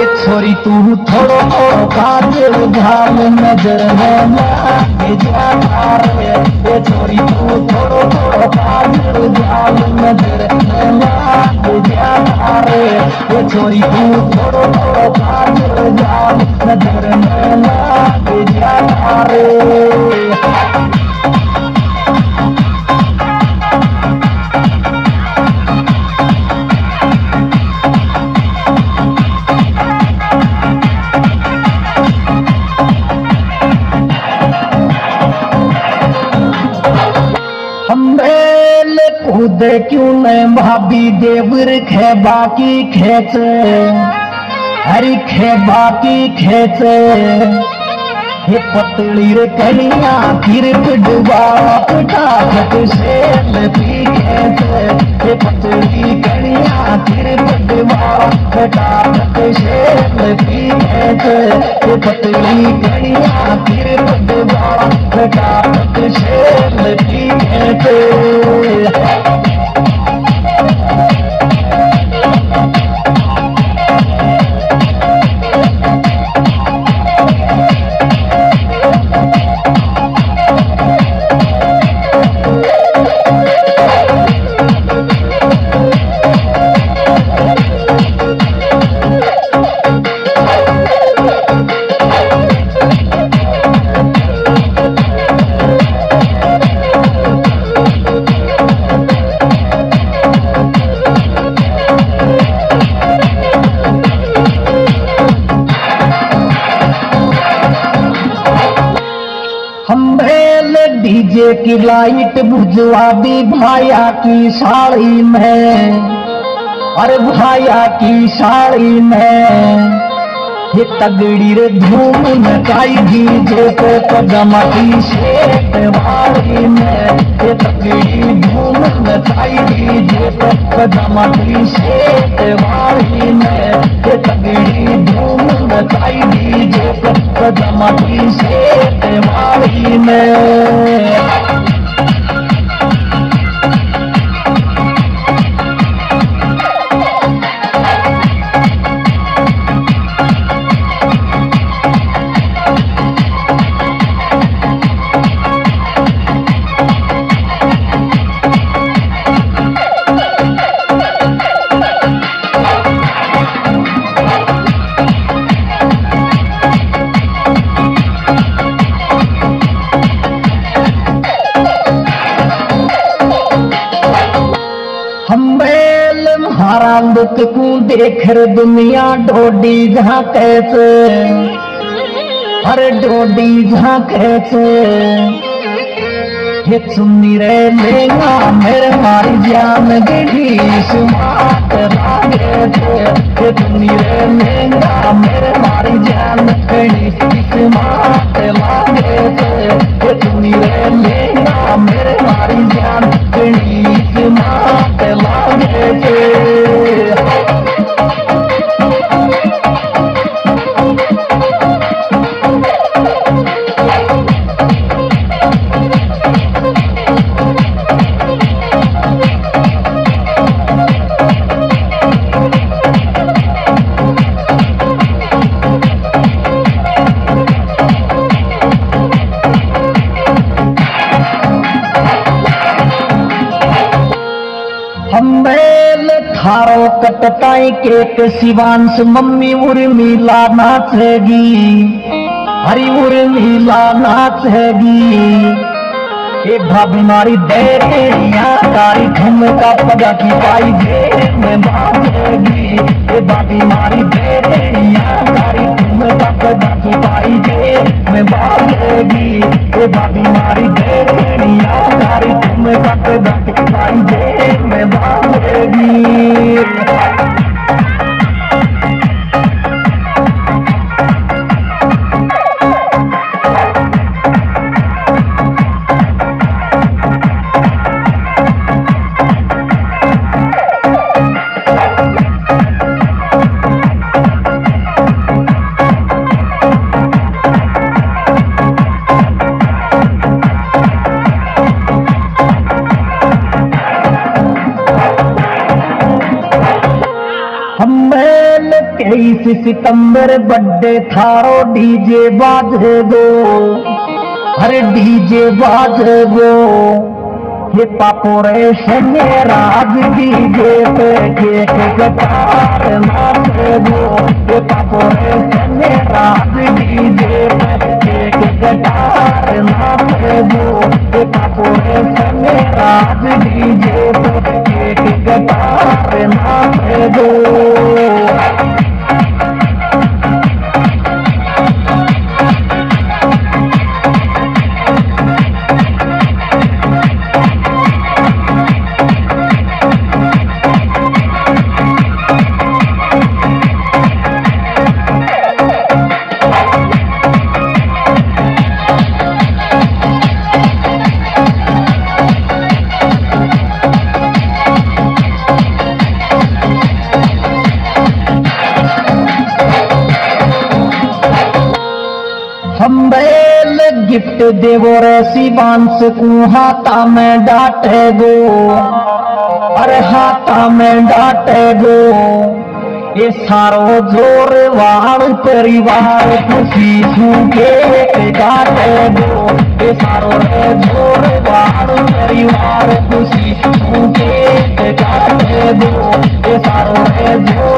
छोरी तू थोड़ो काजल झाल नजर में लागे जा रे, ये छोरी तू थोड़ो काजल झाल नजर में लागे जा रे, ये छोरी तू थोड़ो काजल झाल नजर में लागे जा रे। कूद क्यों न भाभी देवर खे बाकी खेच, हरी खे बाकी खेच, हे पतली रे कनिया फिर डुबा फटाफट से पी खेच, हे पतली कनिया फिर डुबा फटाफट से पी खेच, हे पतली कनिया फिर डुबा फटाफट से पी खेच। डीजे की लाइट बुझवा दी भाया की साड़ी में, अरे भाया की साड़ी में, ये तगड़ी रे धूम मचाई डीजे को पजामा की शेट वाली में, ये तगड़ी धूम मचाई डीजे को पजामा की शेट वाली में, ये तगड़ी धूम मचाई डीजे को पजामा की शेट वाली में। लुक को देख दुनिया डोडी जहाँ कैसे, अरे डोडी जहाँ कैसे, ये सुनी रे लेगा मेरे मारी जान गई सुमात लागे थे, ये सुनी रे लेगा मेरे मारी जान गई सुमात लागे थे, ये सुनी रे लेगा मेरे मारी जान गई सुमात लागे थे। थारो कटताई केक शिवांश मम्मी उर्मिला नाचेगी, हरी उर्मिला नाचेगी, एक भाभी मारी देरिया कारी ठुमका पगा की पाई जेब में बाजेगी, एक भाभी मारी देरिया कारी ठुमका पगा की पाई जेब में बाजेगी, एक भाभी मारी देरिया कारी ठुमका पगा की पाई जेब में बाजेगी। मेल 23 सितंबर बर्थडे थारो डीजे बाजे गो, अरे डीजे बाजे गो। ये पापोरे से राज डीजे पे केक कटार नाचे गो, ये पापोरे से राज डीजे पे केक कटार नाचे गो, ये पापोरे से राज डीजे पे केक कटार नाचे गो। हम बेल गिफ्ट देवो रे शिवांश को हाथा में डांटे गो, अरे हाथा में डांटे गो। ये सारो जोर वाल परिवार खुशी सूखे डांटे गो, ये सारो रे जोर वाल परिवार खुशी सूखे डांटे गो, ये सारो रे जोर